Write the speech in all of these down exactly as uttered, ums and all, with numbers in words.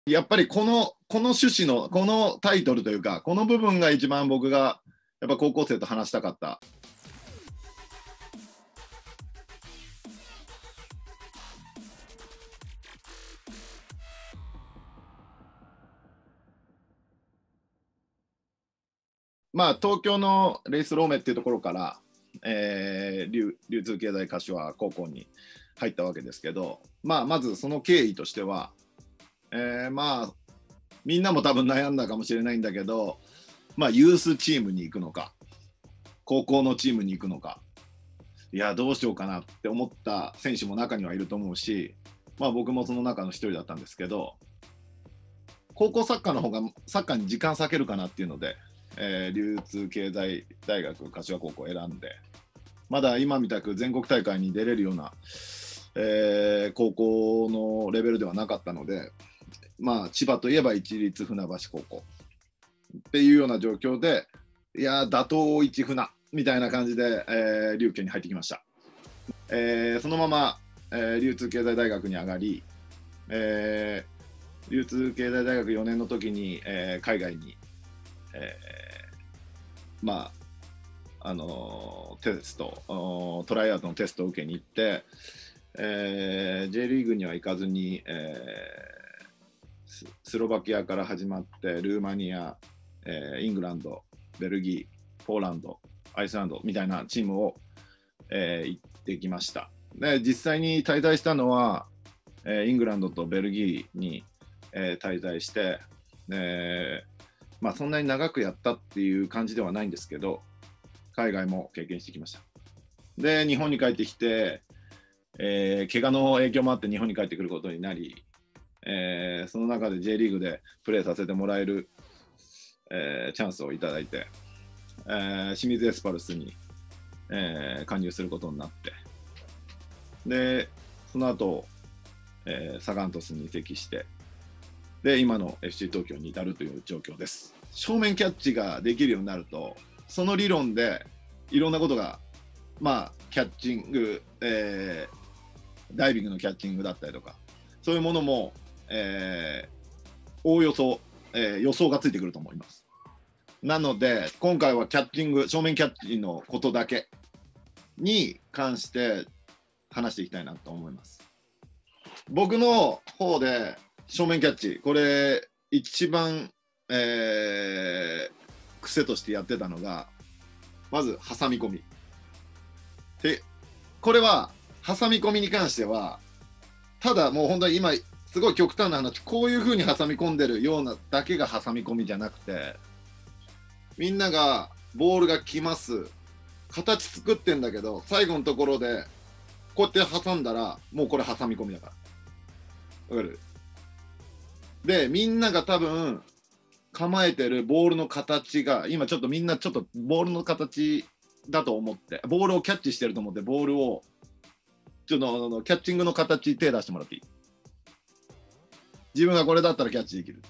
やっぱりこの、この趣旨の、このタイトルというか、この部分が一番僕が、やっぱ高校生と話したかった。まあ、東京のレイスローメっていうところから、えー、流, 流通経済柏高校に入ったわけですけど、まあ、まずその経緯としては、えー、まあみんなも多分悩んだかもしれないんだけど、まあ、ユースチームに行くのか高校のチームに行くのか、いやどうしようかなって思った選手も中にはいると思うし、まあ、僕もその中の一人だったんですけど、高校サッカーの方がサッカーに時間割けるかなっていうので、えー、流通経済大学柏高校を選んで、まだ今みたく全国大会に出れるような、えー、高校のレベルではなかったので、まあ、千葉といえば市立船橋高校っていうような状況で、いや打倒市船みたいな感じで、えー、流慶に入ってきました。えー、そのまま、えー、流通経済大学に上がり、えー、流通経済大学よねんの時に、えー、海外に、えー、まああのー、テストトライアウトのテストを受けに行って、えー、J リーグには行かずに、えー、スロバキアから始まってルーマニア、えー、イングランド、ベルギー、ポーランド、アイスランドみたいなチームを、えー、行ってきました。で実際に滞在したのは、えー、イングランドとベルギーに、えー、滞在して、えーまあ、そんなに長くやったっていう感じではないんですけど、海外も経験してきました。で日本に帰ってきて、えー、怪我の影響もあって日本に帰ってくることになり、えー、その中で J リーグでプレーさせてもらえる、えー、チャンスをいただいて、えー、清水エスパルスに、えー、加入することになって、でその後、えー、サガン鳥栖に移籍して、で今の エフシー 東京に至るという状況です。正面キャッチができるようになると、その理論でいろんなことが、まあキャッチング、えー、ダイビングのキャッチングだったりとか、そういうものも、えー、おおよそ、えー、予想がついてくると思います。なので今回はキャッチング、正面キャッチのことだけに関して話していきたいなと思います。僕の方で正面キャッチ、これ一番、えー、癖としてやってたのが、まず挟み込みで、これは挟み込みに関してはただもう本当に今すごい極端な話、こういう風に挟み込んでるようなだけが挟み込みじゃなくて、みんながボールが来ます、形作ってんだけど最後のところでこうやって挟んだらもうこれ挟み込みだから。わかる？でみんなが多分構えてるボールの形が今ちょっとみんなちょっとボールの形だと思って、ボールをキャッチしてると思って、ボールをちょっとキャッチングの形手出してもらっていい？自分がこれだったらキャッチできる。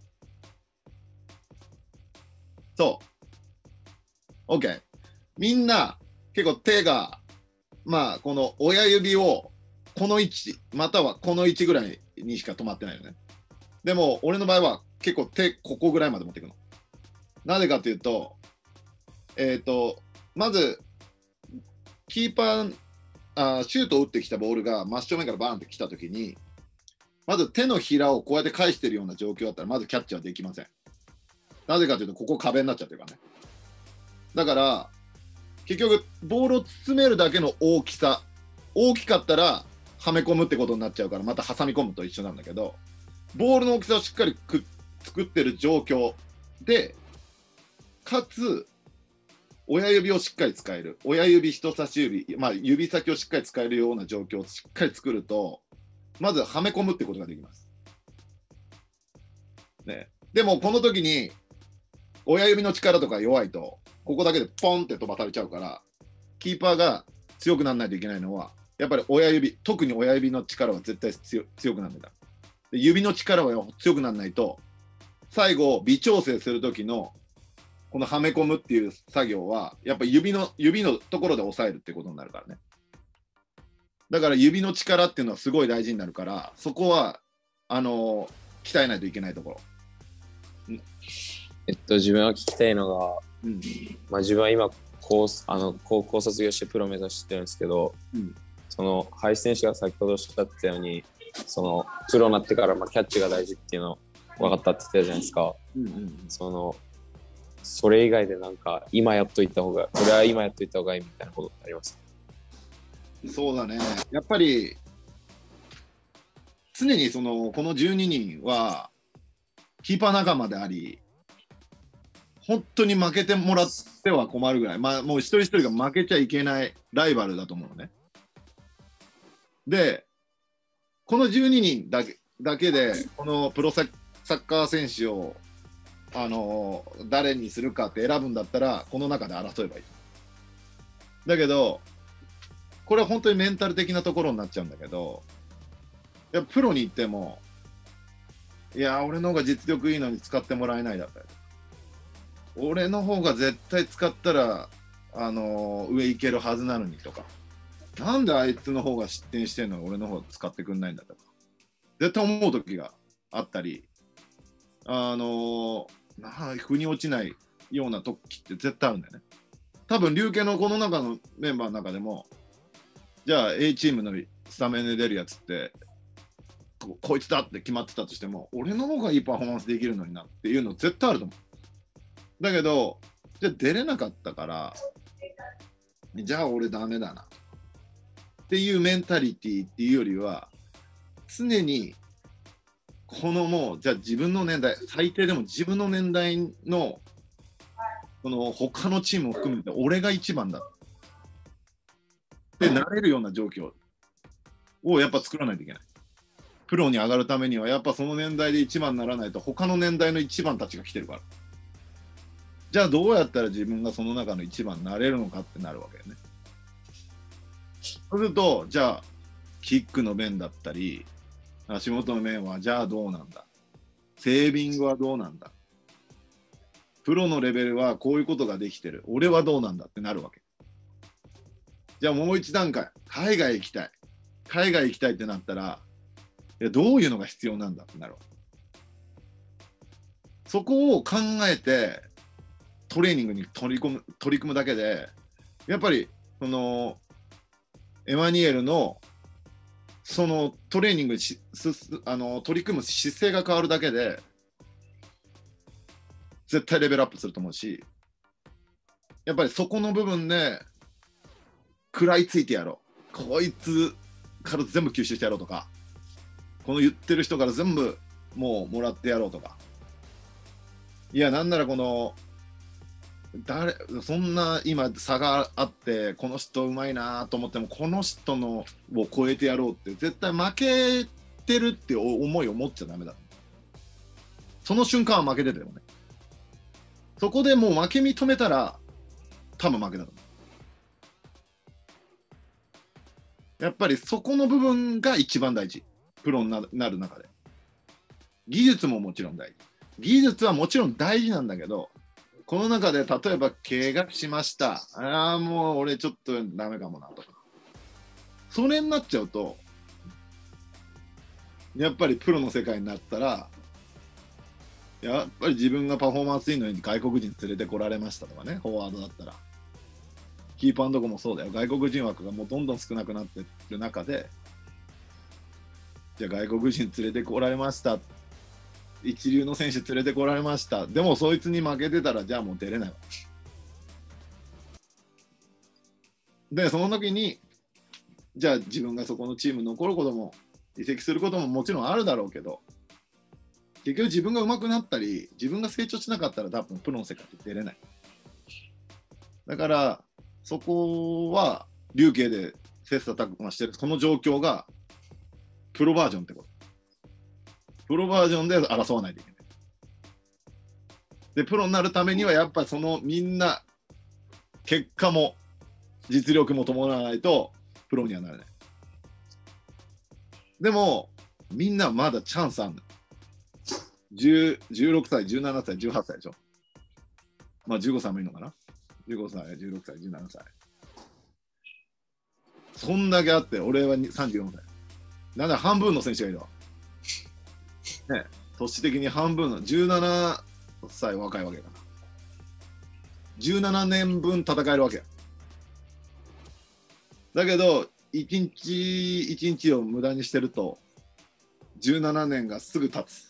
そう OK。 みんな結構手が、まあこの親指をこの位置またはこの位置ぐらいにしか止まってないよね。でも俺の場合は結構手ここぐらいまで持っていくの。なぜかというと、えっとまずキーパーあシュートを打ってきたボールが真正面からバーンって来たときに、まず手のひらをこうやって返してるような状況だったらまずキャッチはできません。なぜかというとここ壁になっちゃってるからね。だから結局ボールを包めるだけの大きさ、大きかったらはめ込むってことになっちゃうから、また挟み込むと一緒なんだけど、ボールの大きさをしっかりく作ってる状況で、かつ親指をしっかり使える、親指人差し指、まあ、指先をしっかり使えるような状況をしっかり作ると、まずはめ込むってことができます、ね。でもこの時に親指の力とか弱いとここだけでポンって飛ばされちゃうから、キーパーが強くならないといけないのはやっぱり親指、特に親指の力は絶対 強, 強くならないから。で指の力は強くならないと、最後微調整する時のこのはめ込むっていう作業はやっぱり指の指のところで押さえるってことになるからね。だから指の力っていうのはすごい大事になるから、そこはあの鍛えないといけないところ。 えっと、自分は聞きたいのが、 うん、 まあ、自分は今高あの高校卒業してプロ目指してるんですけど、 うん、 その林選手が先ほどおっしゃってたように、そのプロになってからまあキャッチが大事っていうの分かったって言ってたじゃないですか。 うんうん、 そのそれ以外でなんか今やっといた方が、これは今やっといた方がいいみたいなことってありますか？ そうだね。やっぱり常にそのこのじゅうににんはキーパー仲間であり、本当に負けてもらっては困るぐらい、まあ、もう一人一人が負けちゃいけないライバルだと思うのね。で、このじゅうににんだけだけで、このプロサッカー選手をあの誰にするかって選ぶんだったら、この中で争えばいい。だけど、これは本当にメンタル的なところになっちゃうんだけど、やっぱプロに行っても、いや、俺の方が実力いいのに使ってもらえないだったり、俺の方が絶対使ったら、あのー上行けるはずなのにとか、なんであいつの方が失点してんのに俺の方が使ってくんないんだとか、絶対思う時があったり、あのー、な腑に落ちないような時って絶対あるんだよね。多分、龍慶のこの中のメンバーの中でも、じゃあ A チームのスタメンで出るやつって、こ, こいつだって決まってたとしても、俺の方がいいパフォーマンスできるのになっていうの絶対あると思う。だけど、じゃあ出れなかったから、じゃあ俺ダメだなっていうメンタリティっていうよりは、常にこのもう、じゃあ自分の年代、最低でも自分の年代のこの他のチームを含めて俺が一番だってなれるような状況をやっぱ作らないといけない。プロに上がるためにはやっぱその年代で一番にならないと他の年代の一番たちが来てるから。じゃあどうやったら自分がその中の一番になれるのかってなるわけよね。そうすると、じゃあキックの面だったり足元の面はじゃあどうなんだ、セービングはどうなんだ、プロのレベルはこういうことができてる、俺はどうなんだってなるわけ。じゃあもう一段階、海外行きたい海外行きたいってなったら、いやどういうのが必要なんだってなるわけ。そこを考えてトレーニングに取り込む取り組むだけで、やっぱりそのエマニュエルのそのトレーニングにしすあの取り組む姿勢が変わるだけで絶対レベルアップすると思うし、やっぱりそこの部分で食らいついてやろう、こいつから全部吸収してやろうとか、この言ってる人から全部もうもらってやろうとか、いやなんならこの誰そんな今差があってこの人うまいなと思ってもこの人のを超えてやろうって絶対負けてるって思いを持っちゃダメだ。その瞬間は負けてたよね。そこでもう負け認めたら多分負けだと思う。やっぱりそこの部分が一番大事。プロになる中で技術ももちろん大事、技術はもちろん大事なんだけど、この中で例えば怪我しました、ああもう俺ちょっとダメかもなとか、それになっちゃうとやっぱりプロの世界になったら、やっぱり自分がパフォーマンスいいのに外国人連れてこられましたとかね、フォワードだったらキーパーのとこもそうだよ、外国人枠がもうどんどん少なくなってる中で、じゃあ外国人連れてこられました、一流の選手連れてこられました、でもそいつに負けてたらじゃあもう出れないわ。でその時にじゃあ自分がそこのチームに残ることも移籍することももちろんあるだろうけど、結局自分が上手くなったり自分が成長しなかったら多分プロの世界って出れない。だからそこは龍慶で切磋琢磨してるこの状況がプロバージョンってこと。プロバージョンで争わないといけない。でプロになるためにはやっぱりそのみんな結果も実力も伴わないとプロにはなれない。でもみんなまだチャンスあるの。じゅうろくさい、じゅうななさい、じゅうはっさいでしょ。まあじゅうごさいもいいのかな。じゅうごさい、じゅうろくさい、じゅうななさい。そんだけあって、俺はさんじゅうよんさい。なんだ半分の選手がいるわ。ね、 年的に半分のじゅうななさい若いわけだな。じゅうななねんぶん戦えるわけや。だけど一日一日を無駄にしてるとじゅうななねんがすぐ経つ。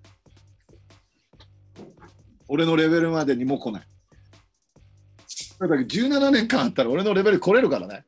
俺のレベルまでにも来ない。だからじゅうななねんかんあったら俺のレベル来れるからね。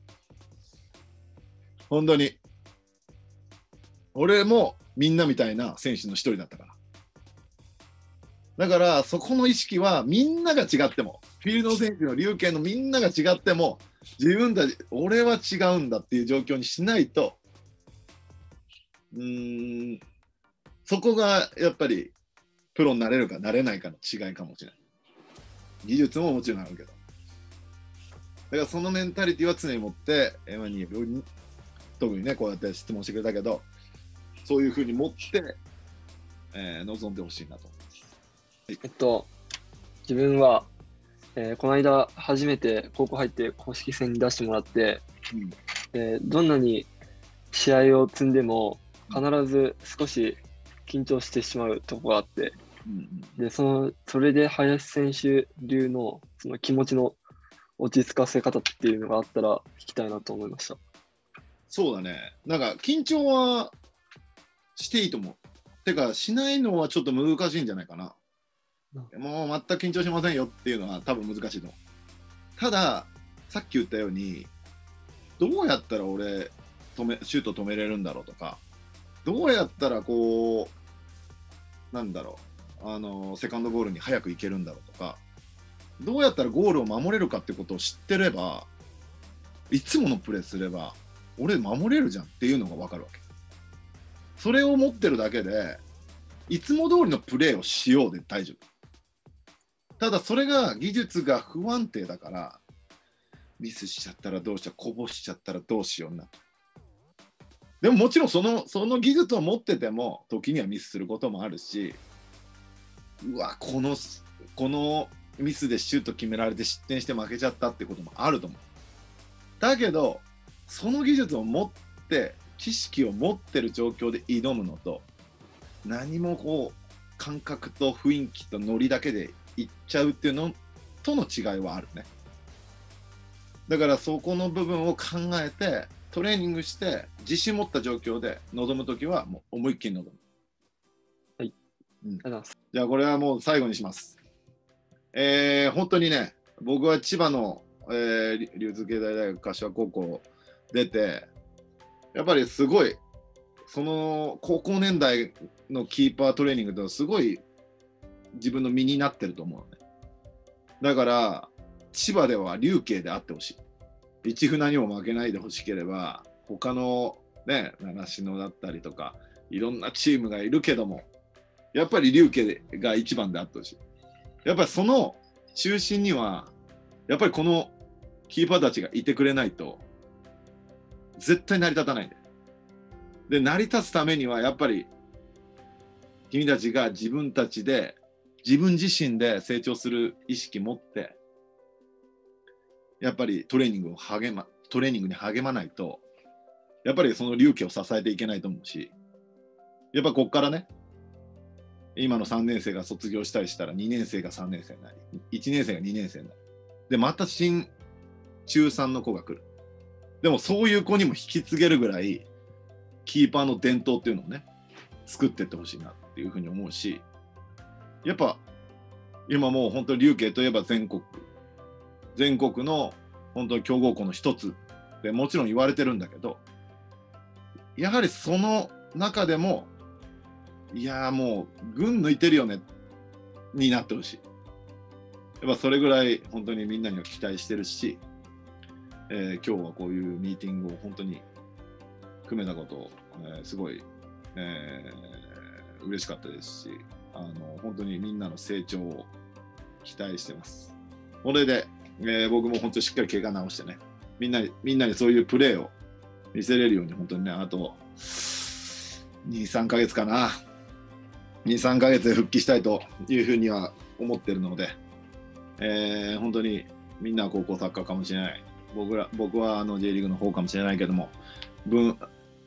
本当に。俺もみんなみたいな選手の一人だったから。だからそこの意識はみんなが違っても、フィールド選手の龍慶のみんなが違っても、自分たち、俺は違うんだっていう状況にしないと、うーん、そこがやっぱりプロになれるかなれないかの違いかもしれない。技術ももちろんあるけど。だからそのメンタリティは常に持って、エマニュエルに特にね、こうやって質問してくれたけど、そういうふうに持って、えー、臨んでほしいなと思います。はい、 えっと、自分は、えー、この間初めて高校入って公式戦に出してもらって、うんえー、どんなに試合を積んでも必ず少し緊張してしまうところがあって、うんうん、でそのそれで林選手流のその気持ちの落ち着かせ方っていうのがあったら聞きたいなと思いました。 そうだね。なんか緊張はしていいと思う。てかしないのはちょっと難しいんじゃないかな。うん、もう全く緊張しませんよっていうのは多分難しいと思う。たださっき言ったようにどうやったら俺止めシュート止めれるんだろうとか、どうやったらこうなんだろうあのセカンドゴールに早く行けるんだろうとか、どうやったらゴールを守れるかってことを知ってれば、いつものプレーすれば俺守れるじゃんっていうのが分かるわけ。それを持ってるだけでいつも通りのプレーをしようで大丈夫。ただそれが技術が不安定だからミスしちゃったらどうしよう、こぼしちゃったらどうしような。でももちろんそのその技術を持ってても時にはミスすることもあるし、うわこのこのミスでシュート決められて失点して負けちゃったってこともあると思う。だけどその技術を持って知識を持ってる状況で挑むのと、何もこう感覚と雰囲気とノリだけでいっちゃうっていうのとの違いはあるね。だからそこの部分を考えてトレーニングして自信持った状況で臨むときはもう思いっきり臨む。 はい、 うん、じゃあこれはもう最後にします。えー、本当にね、僕は千葉の、えー、流通経済大学柏高校出て、やっぱりすごいその高校年代のキーパートレーニングとすごい自分の身になってると思うのね。だから千葉では龍慶であってほしい。市船にも負けないでほしければ、他のね習志野だったりとかいろんなチームがいるけども、やっぱり龍慶が一番であってほしい。やっぱりその中心にはやっぱりこのキーパーたちがいてくれないと絶対成り立たないんだよ。で成り立つためにはやっぱり君たちが自分たちで自分自身で成長する意識持ってやっぱりトレーニングを励まトレーニングに励まないとやっぱりその龍慶を支えていけないと思うし、やっぱこっからね今のさんねん生が卒業したりしたらにねん生がさんねん生になりいちねん生がにねん生になる。でまた新中さんの子が来る。でもそういう子にも引き継げるぐらいキーパーの伝統っていうのをね作っていってほしいなっていうふうに思うし、やっぱ今もう本当に龍慶といえば全国全国の本当に強豪校の一つでもちろん言われてるんだけど、やはりその中でもいやーもう群抜いてるよねになってほしい。やっぱそれぐらい本当にみんなには期待してるし、えー、今日はこういうミーティングを本当に組めたことを、えー、すごい、えー、嬉しかったですし、あの本当にみんなの成長を期待してます。これで、えー、僕も本当にしっかり怪我治してね、みんなにみんなにそういうプレーを見せれるように本当にね、あとに、さんかげつかな、に、さんかげつで復帰したいというふうには思ってるので、えー、本当にみんなは高校サッカーかもしれない。僕ら僕はあの J リーグの方かもしれないけども、分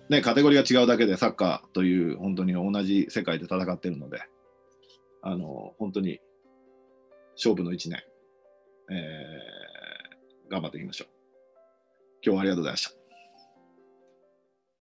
ね、カテゴリーが違うだけでサッカーという本当に同じ世界で戦っているので、あの本当に勝負のいちねん、えー頑張っていきましょう。今日はありがとうございました。